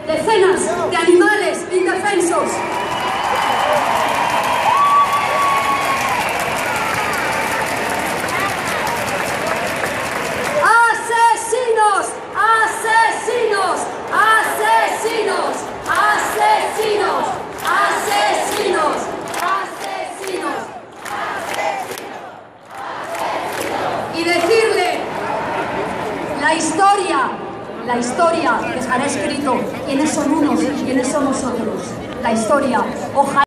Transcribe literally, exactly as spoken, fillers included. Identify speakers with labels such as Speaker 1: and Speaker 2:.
Speaker 1: decenas de animales indefensos. ¡Asesinos! ¡Asesinos! ¡Asesinos! ¡Asesinos! ¡Asesinos! ¡Asesinos! Y decirle, la historia, la historia dejará escrito quiénes son unos y quiénes somos otros. La historia, ojalá.